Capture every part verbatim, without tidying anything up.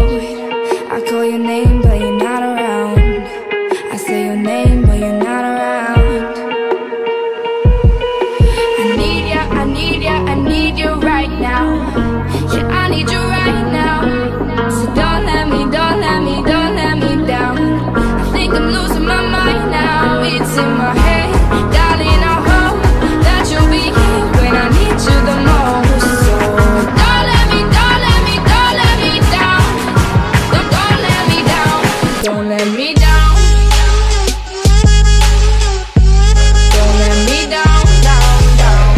I call your name but you're not around. I say your name but you're not around. I need ya, I need ya, I need you right now. Yeah, I need you right now. So don't let me, don't let me, don't let me down. I think I'm losing my mind now. It's in my head, darling, I hope that you'll be here when I need you the most. So don't let me, don't let me, don't let me down. Don't, don't let me down. Don't let me down. Don't let me down, down, down.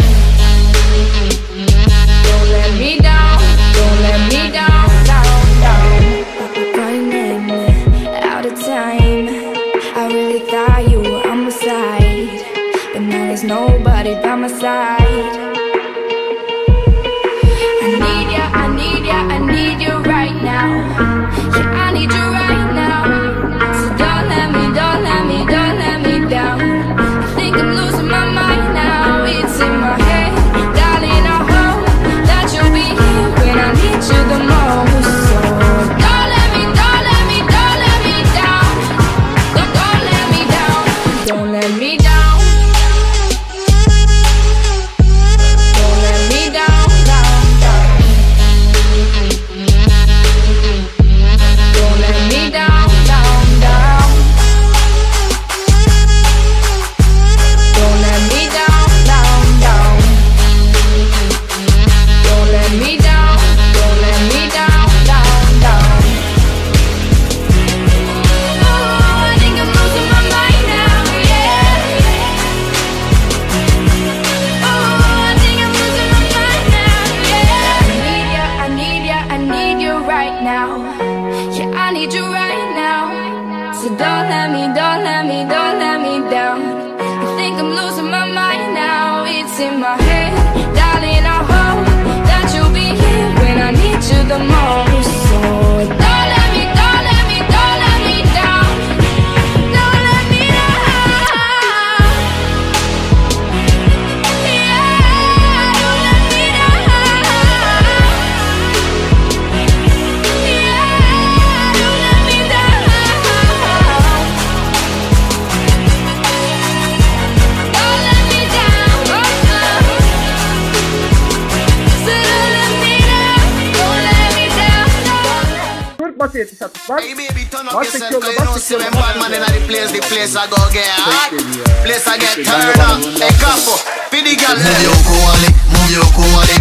Don't let me down. Don't let me down, down, down. Running out of time. I really thought you were on my side, but now there's nobody by my side. I need ya, I need ya, I need you right now. Yeah, I need you right now. So don't let me, don't let me, don't let me down. I think I'm losing my mind now. It's in my head, darling, I hope that you'll be here when I need you the most. So don't let me, don't let me, don't let me down. Don't, don't let me down. Don't let me down. Don't let me down, down, down. Don't let me down, down, down. Don't let me down, down, down. Don't let me down, don't let me down, down, down. Oh, I think I'm losing my mind now, yeah. Oh, I think I'm losing my mind now, yeah. I need ya, I need ya, I need you right now. Yeah, I need you right now. So don't let me, don't let me, don't let me down. I think I'm losing my mind now. It's in my head, darling, I hope that you'll be here when I need you the most. So don't let me, don't let me, don't let me down. Don't let me down. Yeah, don't let me down. Yeah, don't let me down. Don't let me down. Oh, so don't let me down. Don't let me down. Çok basit yetmiş altmış bak. Hey baby, turn up Bak yourself, çekiyorlar, cause you know bak see when çekiyorlar. bad man in the place, the place I go get hot. geliyor ya. Place I get Çok turned geliyor. up. Hey, couple, for the girl. Move your quality, move your quality.